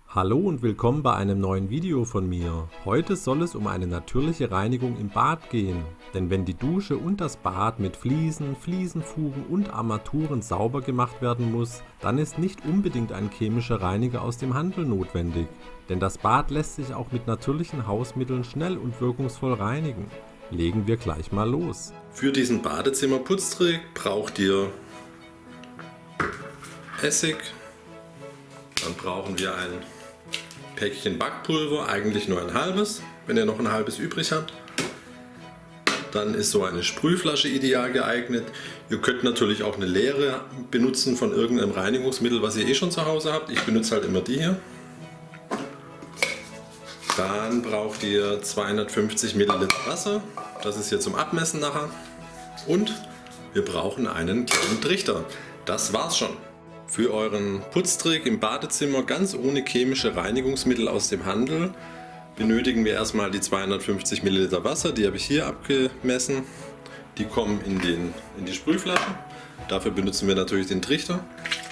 Hallo und willkommen bei einem neuen Video von mir. Heute soll es um eine natürliche Reinigung im Bad gehen. Denn wenn die Dusche und das Bad mit Fliesen, Fliesenfugen und Armaturen sauber gemacht werden muss, dann ist nicht unbedingt ein chemischer Reiniger aus dem Handel notwendig. Denn das Bad lässt sich auch mit natürlichen Hausmitteln schnell und wirkungsvoll reinigen. Legen wir gleich mal los. Für diesen Badezimmerputztrick braucht ihr Essig, dann brauchen wir ein Päckchen Backpulver, eigentlich nur ein halbes, wenn ihr noch ein halbes übrig habt. Dann ist so eine Sprühflasche ideal geeignet. Ihr könnt natürlich auch eine leere benutzen von irgendeinem Reinigungsmittel, was ihr eh schon zu Hause habt. Ich benutze halt immer die hier. Dann braucht ihr 250 ml Wasser, das ist hier zum Abmessen nachher. Und wir brauchen einen kleinen Trichter. Das war's schon. Für euren Putztrick im Badezimmer ganz ohne chemische Reinigungsmittel aus dem Handel benötigen wir erstmal die 250 ml Wasser, die habe ich hier abgemessen. Die kommen in die Sprühflasche. Dafür benutzen wir natürlich den Trichter.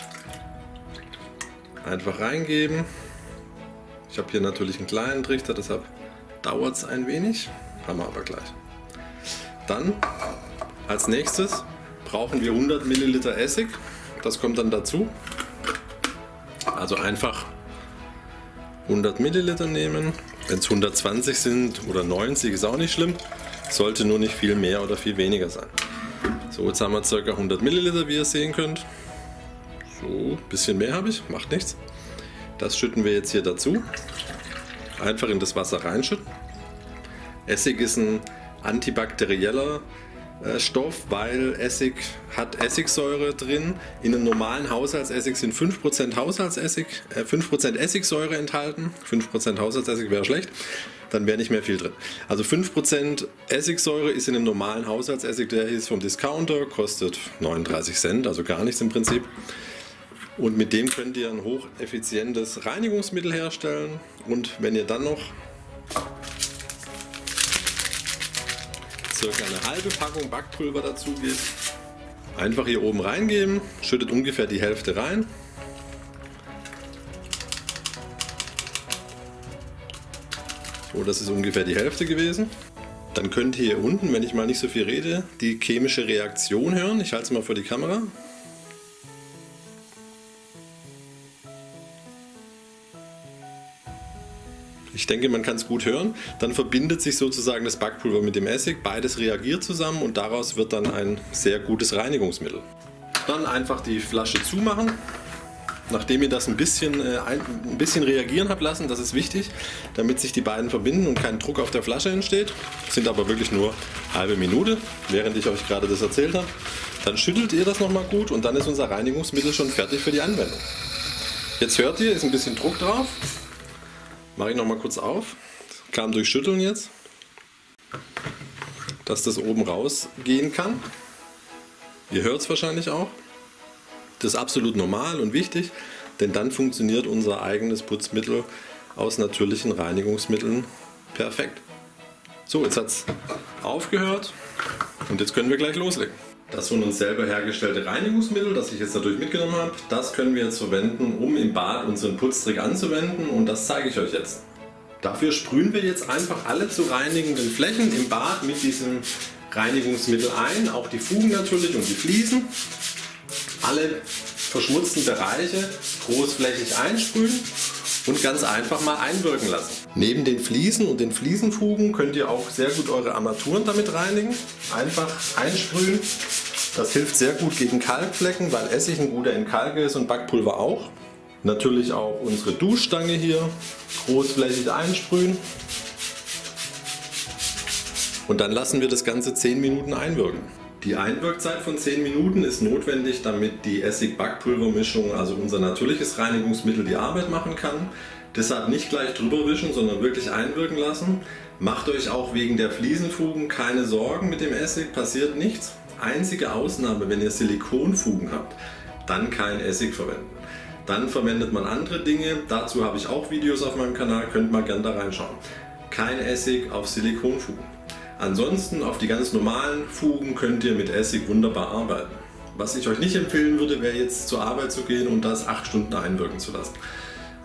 Einfach reingeben. Ich habe hier natürlich einen kleinen Trichter, deshalb dauert es ein wenig. Haben wir aber gleich. Dann als nächstes brauchen wir 100 ml Essig. Das kommt dann dazu. Also einfach 100 Milliliter nehmen. Wenn es 120 sind oder 90 ist auch nicht schlimm. Sollte nur nicht viel mehr oder viel weniger sein. So, jetzt haben wir ca. 100 Milliliter, wie ihr sehen könnt. So, ein bisschen mehr habe ich, macht nichts. Das schütten wir jetzt hier dazu. Einfach in das Wasser reinschütten. Essig ist ein antibakterieller Stoff, weil Essig hat Essigsäure drin. In einem normalen Haushaltsessig sind 5% 5% Essigsäure enthalten. 5% Haushaltsessig wäre schlecht, dann wäre nicht mehr viel drin. Also 5% Essigsäure ist in einem normalen Haushaltsessig, der ist vom Discounter, kostet 39 Cent, also gar nichts im Prinzip. Und mit dem könnt ihr ein hocheffizientes Reinigungsmittel herstellen. Und wenn ihr dann noch circa eine halbe Packung Backpulver dazu gebt, einfach hier oben reingeben, schüttet ungefähr die Hälfte rein. So, das ist ungefähr die Hälfte gewesen. Dann könnt ihr hier unten, wenn ich mal nicht so viel rede, die chemische Reaktion hören. Ich halte es mal vor die Kamera. Ich denke, man kann es gut hören. Dann verbindet sich sozusagen das Backpulver mit dem Essig. Beides reagiert zusammen und daraus wird dann ein sehr gutes Reinigungsmittel. Dann einfach die Flasche zumachen. Nachdem ihr das ein bisschen reagieren habt lassen, das ist wichtig, damit sich die beiden verbinden und kein Druck auf der Flasche entsteht. Das sind aber wirklich nur eine halbe Minute, während ich euch gerade das erzählt habe. Dann schüttelt ihr das nochmal gut und dann ist unser Reinigungsmittel schon fertig für die Anwendung. Jetzt hört ihr, ist ein bisschen Druck drauf. Mache ich noch mal kurz auf, kam durch Schütteln jetzt, dass das oben rausgehen kann. Ihr hört es wahrscheinlich auch. Das ist absolut normal und wichtig, denn dann funktioniert unser eigenes Putzmittel aus natürlichen Reinigungsmitteln perfekt. So, jetzt hat es aufgehört und jetzt können wir gleich loslegen. Das von uns selber hergestellte Reinigungsmittel, das ich jetzt natürlich mitgenommen habe, das können wir jetzt verwenden, um im Bad unseren Putztrick anzuwenden und das zeige ich euch jetzt. Dafür sprühen wir jetzt einfach alle zu reinigenden Flächen im Bad mit diesem Reinigungsmittel ein, auch die Fugen natürlich und die Fliesen. Alle verschmutzten Bereiche großflächig einsprühen und ganz einfach mal einwirken lassen. Neben den Fliesen und den Fliesenfugen könnt ihr auch sehr gut eure Armaturen damit reinigen. Einfach einsprühen. Das hilft sehr gut gegen Kalkflecken, weil Essig ein guter Entkalker ist und Backpulver auch. Natürlich auch unsere Duschstange hier großflächig einsprühen. Und dann lassen wir das Ganze 10 Minuten einwirken. Die Einwirkzeit von 10 Minuten ist notwendig, damit die Essig-Backpulvermischung, also unser natürliches Reinigungsmittel, die Arbeit machen kann. Deshalb nicht gleich drüber wischen, sondern wirklich einwirken lassen. Macht euch auch wegen der Fliesenfugen keine Sorgen mit dem Essig, passiert nichts. Einzige Ausnahme, wenn ihr Silikonfugen habt, dann kein Essig verwenden. Dann verwendet man andere Dinge, dazu habe ich auch Videos auf meinem Kanal, könnt mal gerne da reinschauen. Kein Essig auf Silikonfugen. Ansonsten auf die ganz normalen Fugen könnt ihr mit Essig wunderbar arbeiten. Was ich euch nicht empfehlen würde, wäre jetzt zur Arbeit zu gehen und das 8 Stunden einwirken zu lassen.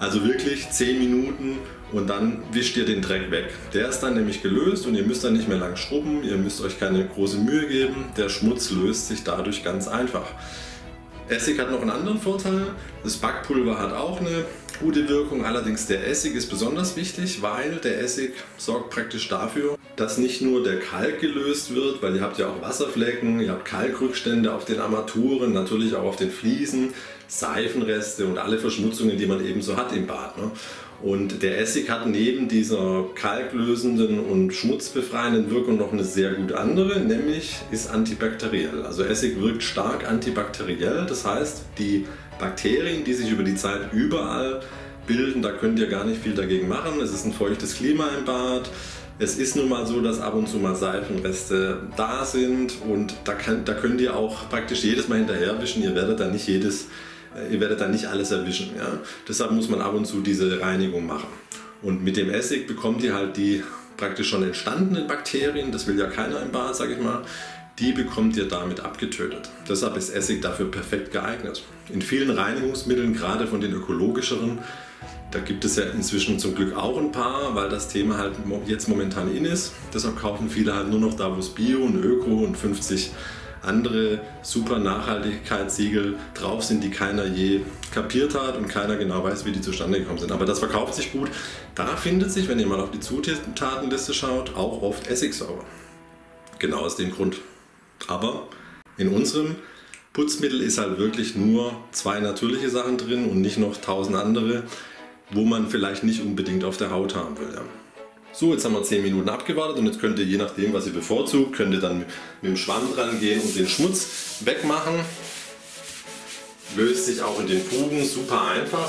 Also wirklich 10 Minuten und dann wischt ihr den Dreck weg. Der ist dann nämlich gelöst und ihr müsst dann nicht mehr lang schrubben, ihr müsst euch keine große Mühe geben. Der Schmutz löst sich dadurch ganz einfach. Essig hat noch einen anderen Vorteil. Das Backpulver hat auch eine gute Wirkung, allerdings der Essig ist besonders wichtig, weil der Essig sorgt praktisch dafür, dass nicht nur der Kalk gelöst wird, weil ihr habt ja auch Wasserflecken, ihr habt Kalkrückstände auf den Armaturen, natürlich auch auf den Fliesen, Seifenreste und alle Verschmutzungen, die man eben so hat im Bad. Ne? Und der Essig hat neben dieser kalklösenden und schmutzbefreienden Wirkung noch eine sehr gut andere, nämlich ist antibakteriell. Also Essig wirkt stark antibakteriell, das heißt, die Bakterien, die sich über die Zeit überall bilden, da könnt ihr gar nicht viel dagegen machen. Es ist ein feuchtes Klima im Bad. Es ist nun mal so, dass ab und zu mal Seifenreste da sind und da könnt ihr auch praktisch jedes Mal hinterherwischen. Ihr werdet dann nicht alles erwischen. Ja? Deshalb muss man ab und zu diese Reinigung machen. Und mit dem Essig bekommt ihr halt die praktisch schon entstandenen Bakterien, das will ja keiner im Bad, sage ich mal, die bekommt ihr damit abgetötet. Deshalb ist Essig dafür perfekt geeignet. In vielen Reinigungsmitteln, gerade von den ökologischeren, da gibt es ja inzwischen zum Glück auch ein paar, weil das Thema halt jetzt momentan in ist. Deshalb kaufen viele halt nur noch da, wo es Bio und Öko und 50 andere super Nachhaltigkeitssiegel drauf sind, die keiner je kapiert hat und keiner genau weiß, wie die zustande gekommen sind. Aber das verkauft sich gut. Da findet sich, wenn ihr mal auf die Zutatenliste schaut, auch oft Essigsäure. Genau aus dem Grund. Aber in unserem Putzmittel ist halt wirklich nur 2 natürliche Sachen drin und nicht noch 1000 andere, wo man vielleicht nicht unbedingt auf der Haut haben will. Ja. So, jetzt haben wir 10 Minuten abgewartet und jetzt könnt ihr, je nachdem was ihr bevorzugt, könnt ihr dann mit dem Schwamm dran gehen und den Schmutz wegmachen. Löst sich auch in den Fugen super einfach.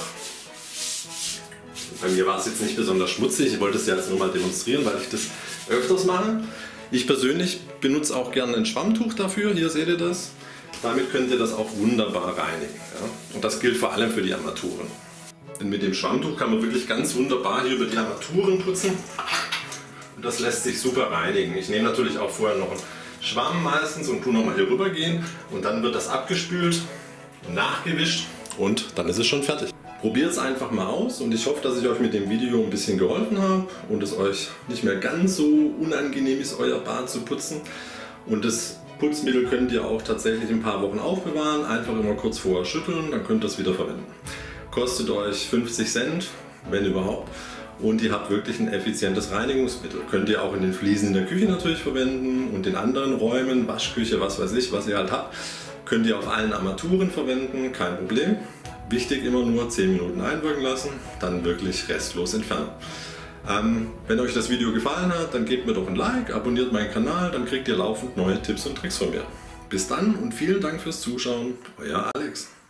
Bei mir war es jetzt nicht besonders schmutzig, ich wollte es ja jetzt nur mal demonstrieren, weil ich das öfters mache. Ich persönlich benutze auch gerne ein Schwammtuch dafür, hier seht ihr das. Damit könnt ihr das auch wunderbar reinigen. Ja? Und das gilt vor allem für die Armaturen. Denn mit dem Schwammtuch kann man wirklich ganz wunderbar hier über die Armaturen putzen. Und das lässt sich super reinigen. Ich nehme natürlich auch vorher noch einen Schwamm meistens und tue nochmal hier rüber gehen. Und dann wird das abgespült, nachgewischt und dann ist es schon fertig. Probiert es einfach mal aus und ich hoffe, dass ich euch mit dem Video ein bisschen geholfen habe und es euch nicht mehr ganz so unangenehm ist, euer Bad zu putzen. Und das Putzmittel könnt ihr auch tatsächlich ein paar Wochen aufbewahren, einfach immer kurz vorher schütteln, dann könnt ihr es wieder verwenden. Kostet euch 50 Cent, wenn überhaupt, und ihr habt wirklich ein effizientes Reinigungsmittel. Könnt ihr auch in den Fliesen in der Küche natürlich verwenden und in anderen Räumen, Waschküche, was weiß ich, was ihr halt habt, könnt ihr auf allen Armaturen verwenden, kein Problem. Wichtig immer nur 10 Minuten einwirken lassen, dann wirklich restlos entfernen. Wenn euch das Video gefallen hat, dann gebt mir doch ein Like, abonniert meinen Kanal, dann kriegt ihr laufend neue Tipps und Tricks von mir. Bis dann und vielen Dank fürs Zuschauen, euer Alex.